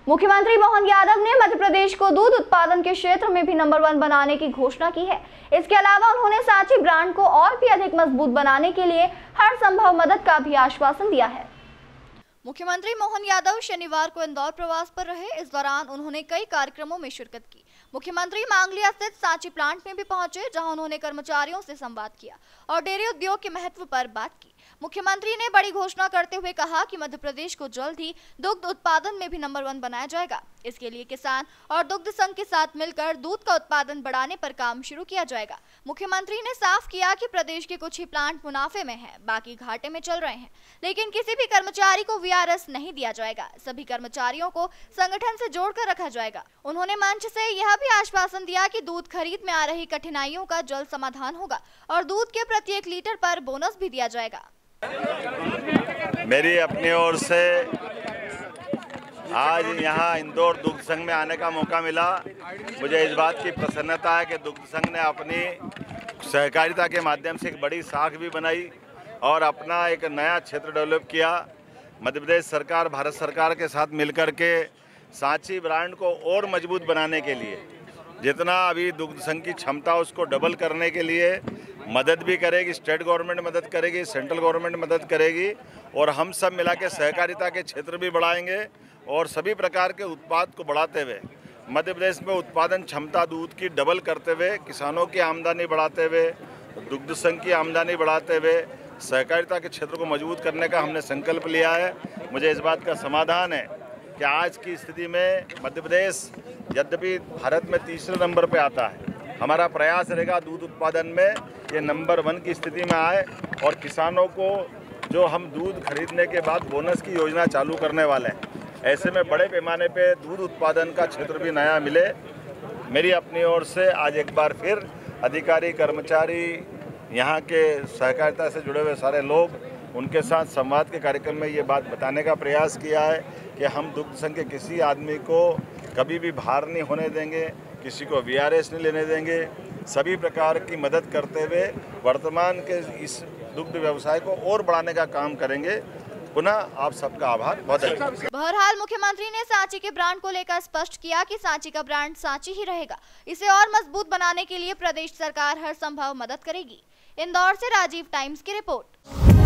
मुख्यमंत्री मोहन यादव ने मध्य प्रदेश को दूध उत्पादन के क्षेत्र में भी नंबर 1 बनाने की घोषणा की है। इसके अलावा उन्होंने सांची ब्रांड को और भी अधिक मजबूत बनाने के लिए हर संभव मदद का भी आश्वासन दिया है। मुख्यमंत्री मोहन यादव शनिवार को इंदौर प्रवास पर रहे। इस दौरान उन्होंने कई कार्यक्रमों में शिरकत की। मुख्यमंत्री मांगलिया स्थित सांची प्लांट में भी पहुंचे, जहां उन्होंने कर्मचारियों से संवाद किया और डेयरी उद्योग के महत्व पर बात की। मुख्यमंत्री ने बड़ी घोषणा करते हुए कहा कि मध्य प्रदेश को जल्द ही दुग्ध उत्पादन में भी नंबर 1 बनाया जाएगा। इसके लिए किसान और दुग्ध संघ के साथ मिलकर दूध का उत्पादन बढ़ाने पर काम शुरू किया जाएगा। मुख्यमंत्री ने साफ किया कि प्रदेश के कुछ ही प्लांट मुनाफे में हैं, बाकी घाटे में चल रहे हैं, लेकिन किसी भी कर्मचारी को वीआरएस नहीं दिया जाएगा। सभी कर्मचारियों को संगठन से जोड़कर रखा जाएगा। उन्होंने मंच से यह भी आश्वासन दिया कि दूध खरीद में आ रही कठिनाइयों का जल्द समाधान होगा और दूध के प्रति 1 लीटर पर बोनस भी दिया जाएगा। मेरी अपनी ओर से आज यहाँ इंदौर दुग्ध संघ में आने का मौका मिला। मुझे इस बात की प्रसन्नता है कि दुग्ध संघ ने अपनी सहकारिता के माध्यम से एक बड़ी साख भी बनाई और अपना एक नया क्षेत्र डेवलप किया। मध्य प्रदेश सरकार भारत सरकार के साथ मिलकर के सांची ब्रांड को और मजबूत बनाने के लिए जितना अभी दुग्ध संघ की क्षमता उसको डबल करने के लिए मदद भी करेगी। स्टेट गवर्नमेंट मदद करेगी, सेंट्रल गवर्नमेंट मदद करेगी और हम सब मिला के सहकारिता के क्षेत्र भी बढ़ाएंगे और सभी प्रकार के उत्पाद को बढ़ाते हुए मध्य प्रदेश में उत्पादन क्षमता दूध की डबल करते हुए, किसानों की आमदनी बढ़ाते हुए, दुग्ध संघ की आमदनी बढ़ाते हुए सहकारिता के क्षेत्र को मजबूत करने का हमने संकल्प लिया है। मुझे इस बात का समाधान है कि आज की स्थिति में मध्य प्रदेश यद्यपि भारत में तीसरे नंबर पे आता है, हमारा प्रयास रहेगा दूध उत्पादन में ये नंबर 1 की स्थिति में आए और किसानों को जो हम दूध खरीदने के बाद बोनस की योजना चालू करने वाले हैं, ऐसे में बड़े पैमाने पे दूध उत्पादन का क्षेत्र भी नया मिले। मेरी अपनी ओर से आज एक बार फिर अधिकारी, कर्मचारी, यहाँ के सहकारिता से जुड़े हुए सारे लोग, उनके साथ संवाद के कार्यक्रम में ये बात बताने का प्रयास किया है कि हम दुग्ध संघ के किसी आदमी को कभी भी भार नहीं होने देंगे, किसी को वीआरएस नहीं लेने देंगे। सभी प्रकार की मदद करते हुए वर्तमान के इस दुग्ध व्यवसाय को और बढ़ाने का काम करेंगे। पुनः आप सबका आभार। बहुत धन्यवाद। बहरहाल मुख्यमंत्री ने सांची के ब्रांड को लेकर स्पष्ट किया कि सांची का ब्रांड सांची ही रहेगा। इसे और मजबूत बनाने के लिए प्रदेश सरकार हर संभव मदद करेगी। इंदौर से राजीव टाइम्स की रिपोर्ट।